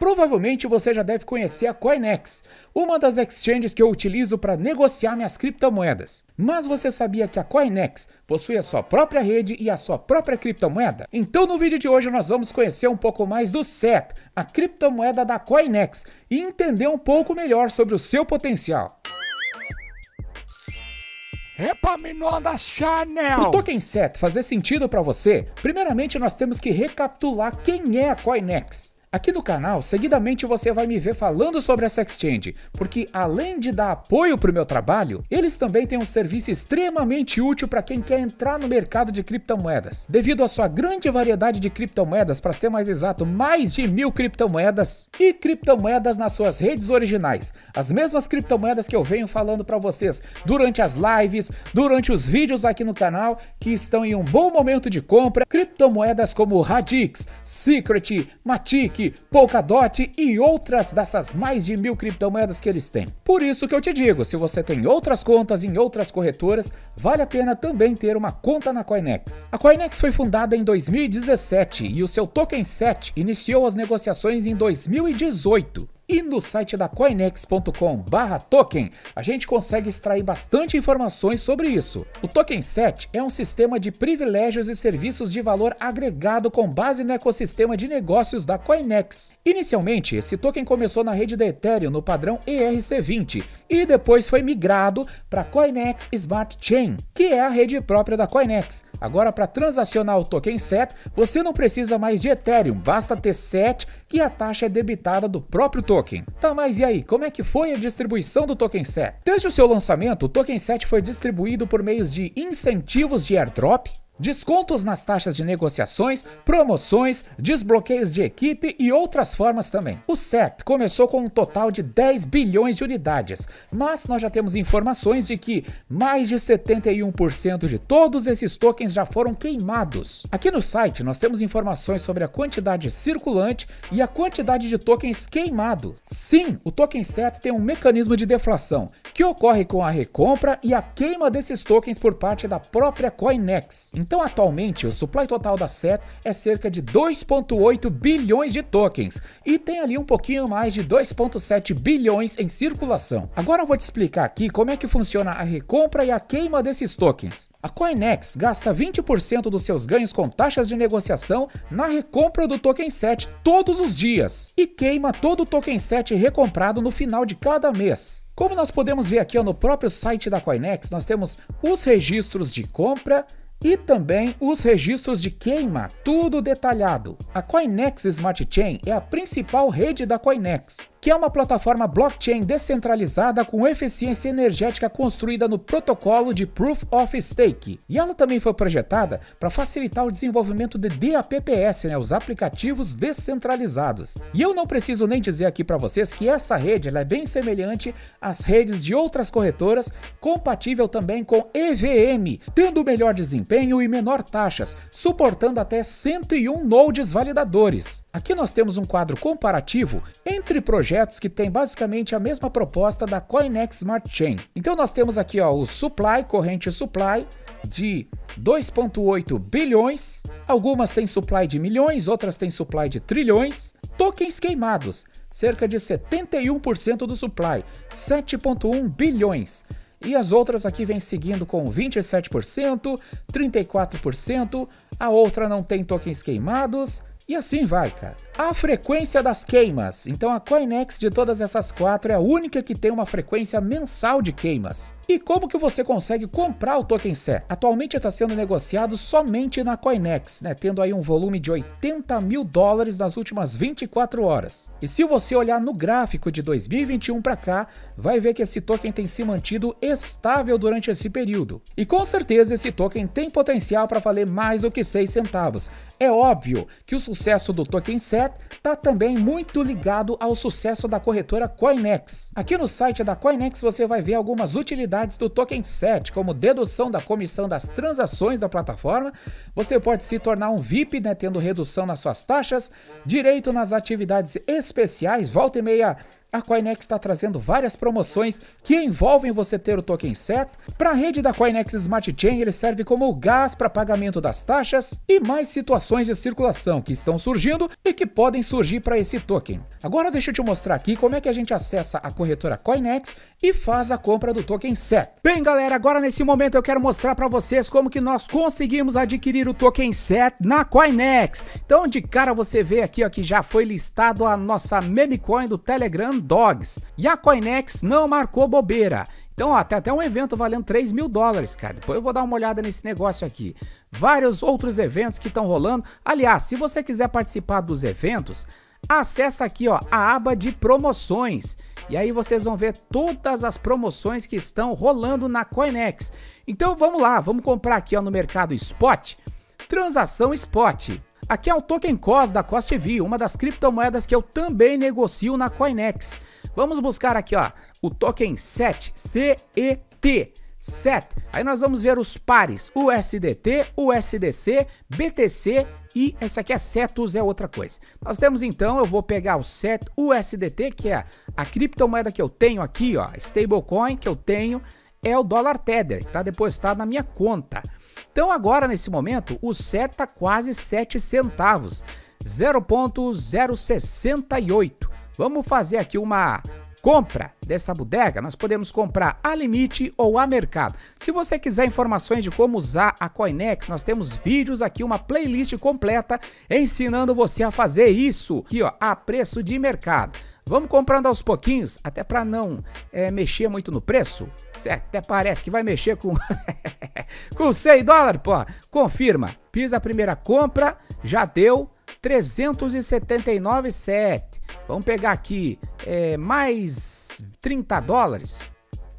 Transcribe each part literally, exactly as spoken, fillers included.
Provavelmente você já deve conhecer a Coinex, uma das exchanges que eu utilizo para negociar minhas criptomoedas. Mas você sabia que a Coinex possui a sua própria rede e a sua própria criptomoeda? Então no vídeo de hoje nós vamos conhecer um pouco mais do S E T, a criptomoeda da Coinex, e entender um pouco melhor sobre o seu potencial. Epaminondas Channel! Para o token S E T fazer sentido para você, primeiramente nós temos que recapitular quem é a Coinex. Aqui no canal, seguidamente você vai me ver falando sobre essa exchange, porque além de dar apoio para o meu trabalho, eles também têm um serviço extremamente útil para quem quer entrar no mercado de criptomoedas. Devido à sua grande variedade de criptomoedas, para ser mais exato, mais de mil criptomoedas, e criptomoedas nas suas redes originais. As mesmas criptomoedas que eu venho falando para vocês durante as lives, durante os vídeos aqui no canal, que estão em um bom momento de compra. Criptomoedas como Radix, Secret, Matic, Polkadot e outras dessas mais de mil criptomoedas que eles têm. Por isso que eu te digo, se você tem outras contas em outras corretoras, vale a pena também ter uma conta na Coinex. A Coinex foi fundada em dois mil e dezessete e o seu token S E T iniciou as negociações em dois mil e dezoito. E no site da coinex ponto com barra token, a gente consegue extrair bastante informações sobre isso. O token S E T é um sistema de privilégios e serviços de valor agregado com base no ecossistema de negócios da Coinex. Inicialmente, esse token começou na rede da Ethereum no padrão E R C vinte e depois foi migrado para Coinex Smart Chain, que é a rede própria da Coinex. Agora, para transacionar o token S E T, você não precisa mais de Ethereum, basta ter S E T que a taxa é debitada do próprio token. Tá, mas e aí, como é que foi a distribuição do token S E T? Desde o seu lançamento, o token S E T foi distribuído por meios de incentivos de airdrop, descontos nas taxas de negociações, promoções, desbloqueios de equipe e outras formas também. O S E T começou com um total de dez bilhões de unidades, mas nós já temos informações de que mais de setenta e um por cento de todos esses tokens já foram queimados. Aqui no site nós temos informações sobre a quantidade circulante e a quantidade de tokens queimado. Sim, o token S E T tem um mecanismo de deflação, que ocorre com a recompra e a queima desses tokens por parte da própria Coinex. Então, atualmente, o supply total da S E T é cerca de dois vírgula oito bilhões de tokens e tem ali um pouquinho mais de dois vírgula sete bilhões em circulação. Agora eu vou te explicar aqui como é que funciona a recompra e a queima desses tokens. A Coinex gasta vinte por cento dos seus ganhos com taxas de negociação na recompra do token S E T todos os dias e queima todo o token S E T recomprado no final de cada mês. Como nós podemos ver aqui ó, no próprio site da Coinex, nós temos os registros de compra e também os registros de queima, tudo detalhado. A Coinex Smart Chain é a principal rede da Coinex, que é uma plataforma blockchain descentralizada com eficiência energética construída no protocolo de Proof of Stake. E ela também foi projetada para facilitar o desenvolvimento de D A P P S, né, os aplicativos descentralizados. E eu não preciso nem dizer aqui para vocês que essa rede ela é bem semelhante às redes de outras corretoras, compatível também com E V M, tendo melhor desempenho e menor taxas, suportando até cento e um nodes validadores. Aqui nós temos um quadro comparativo entre projetos que têm basicamente a mesma proposta da Coinex Smart Chain. Então nós temos aqui ó, o supply, corrente supply de dois vírgula oito bilhões, algumas têm supply de milhões, outras têm supply de trilhões, tokens queimados, cerca de setenta e um por cento do supply, sete vírgula um bilhões. E as outras aqui vêm seguindo com vinte e sete por cento, trinta e quatro por cento, a outra não tem tokens queimados, e assim vai, cara. A frequência das queimas. Então a Coinex de todas essas quatro é a única que tem uma frequência mensal de queimas. E como que você consegue comprar o token S E T? Atualmente está sendo negociado somente na Coinex, né, tendo aí um volume de oitenta mil dólares nas últimas vinte e quatro horas. E se você olhar no gráfico de dois mil e vinte e um para cá, vai ver que esse token tem se mantido estável durante esse período. E com certeza esse token tem potencial para valer mais do que seis centavos. É óbvio que o sucesso do token S E T está também muito ligado ao sucesso da corretora Coinex. Aqui no site da Coinex você vai ver algumas utilidades do token S E T, como dedução da comissão das transações da plataforma, você pode se tornar um V I P, né, tendo redução nas suas taxas, direito nas atividades especiais, volta e meia A Coinex está trazendo várias promoções que envolvem você ter o token S E T. Para a rede da Coinex Smart Chain, ele serve como gás para pagamento das taxas e mais situações de circulação que estão surgindo e que podem surgir para esse token. Agora deixa eu te mostrar aqui como é que a gente acessa a corretora Coinex e faz a compra do token S E T. Bem, galera, agora nesse momento eu quero mostrar para vocês como que nós conseguimos adquirir o token S E T na Coinex. Então, de cara você vê aqui ó, que já foi listado a nossa meme coin do Telegram Dogs. E a Coinex não marcou bobeira. Então, ó, tem até um evento valendo três mil dólares, cara. Depois eu vou dar uma olhada nesse negócio aqui. Vários outros eventos que estão rolando. Aliás, se você quiser participar dos eventos, acessa aqui ó, a aba de promoções. E aí vocês vão ver todas as promoções que estão rolando na Coinex. Então vamos lá, vamos comprar aqui ó, no mercado Spot. Transação Spot. Aqui é o token C O S da C O S T V, uma das criptomoedas que eu também negocio na Coinex. Vamos buscar aqui ó, o token S E T, C E T, S E T. Aí nós vamos ver os pares, U S D T, U S D C, B T C e esse aqui é Cetus, é outra coisa. Nós temos então, eu vou pegar o S E T U S D T, que é a criptomoeda que eu tenho aqui, ó, stablecoin que eu tenho, é o dólar Tether, que está depositado na minha conta. Então agora, nesse momento, o S E T está quase sete centavos, zero ponto zero sessenta e oito. Vamos fazer aqui uma compra dessa bodega. Nós podemos comprar a limite ou a mercado. Se você quiser informações de como usar a Coinex, nós temos vídeos aqui, uma playlist completa ensinando você a fazer isso aqui, ó, a preço de mercado. Vamos comprando aos pouquinhos, até para não é, mexer muito no preço. Certo? Até parece que vai mexer com com cem dólares, pô. Confirma. Fiz a primeira compra, já deu trezentos e setenta e nove vírgula sete. Vamos pegar aqui é, mais trinta dólares.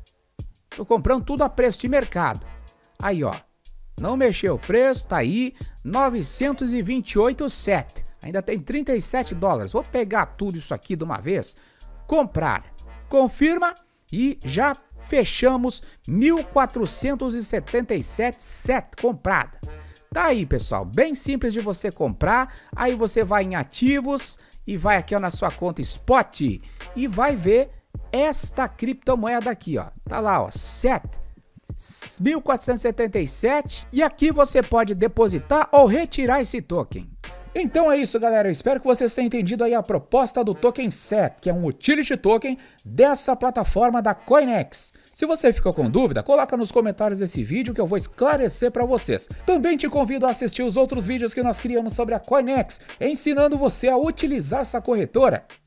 Tô comprando tudo a preço de mercado. Aí, ó. Não mexeu o preço, tá aí, novecentos e vinte e oito vírgula sete. Ainda tem trinta e sete dólares. Vou pegar tudo isso aqui de uma vez. Comprar. Confirma e já fechamos mil quatrocentos e setenta e sete vírgula sete comprada. Tá aí, pessoal. Bem simples de você comprar. Aí você vai em ativos e vai aqui ó, na sua conta Spot e vai ver esta criptomoeda aqui, ó. Tá lá, ó, S E T. mil quatrocentos e setenta e sete. E aqui você pode depositar ou retirar esse token. Então é isso, galera. Eu espero que vocês tenham entendido aí a proposta do token S E T, que é um utility token dessa plataforma da Coinex. Se você ficou com dúvida, coloca nos comentários desse vídeo que eu vou esclarecer para vocês. Também te convido a assistir os outros vídeos que nós criamos sobre a Coinex, ensinando você a utilizar essa corretora.